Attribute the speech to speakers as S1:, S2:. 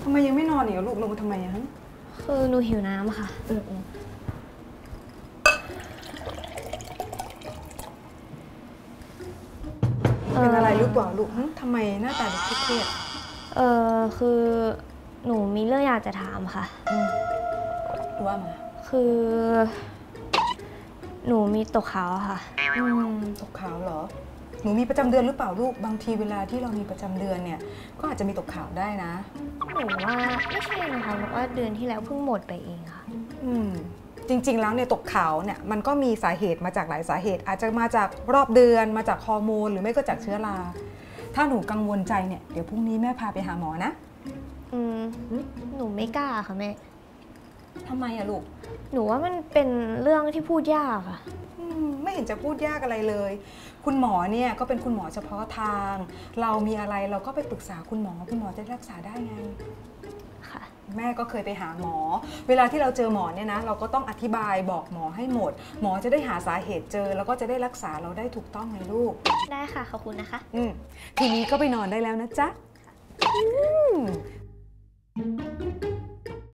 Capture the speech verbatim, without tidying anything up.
S1: ำไมยังไม่นอนเนี่ยลูกลงมาทำไมอะฮะ
S2: คือหนูหิวน้ำค่ะ
S1: เออเออเป็นอะไรหรือเปล่าลูกทำไมหน้าตาดูเครียด
S2: เออคือหนูมีเรื่องอยากจะถามค่ะ
S1: ว่ามา
S2: คือหนูมีตกขาวค่ะ
S1: อืมตกขาวเหรอหนูมีประจำเดือนหรือเปล่าลูกบางทีเวลาที่เรามีประจำเดือนเนี่ยก็อาจจะมีตกขาวได้นะ
S2: หนูว่าไม่ใช่นะคะเพราะว่าเดือนที่แล้วเพิ่งหมดไปเองค่ะ
S1: อืมจริงๆแล้วเนี่ยตกขาวเนี่ยมันก็มีสาเหตุมาจากหลายสาเหตุอาจจะมาจากรอบเดือนมาจากฮอร์โมนหรือไม่ก็จากเชื้อราถ้าหนูกังวลใจเนี่ยเดี๋ยวพรุ่งนี้แม่พาไปหาหมอนะ
S2: อืมหนูไม่กล้าค่ะแม่
S1: ทำไมอะลูก
S2: หนูว่ามันเป็นเรื่องที่พูดยากค่ะ
S1: ไม่เห็นจะพูดยากอะไรเลยคุณหมอเนี่ยก็เป็นคุณหมอเฉพาะทางเรามีอะไรเราก็ไปปรึกษาคุณหมอคุณหมอจะรักษาได้ไง
S2: ค่ะ
S1: แม่ก็เคยไปหาหมอเวลาที่เราเจอหมอเนี่ยนะเราก็ต้องอธิบายบอกหมอให้หมดหมอจะได้หาสาเหตุเจอแล้วก็จะได้รักษาเราได้ถูกต้องไงลูก
S2: ได้ค่ะขอบคุณนะคะ
S1: อืมทีนี้ก็ไปนอนได้แล้วนะจ๊ะ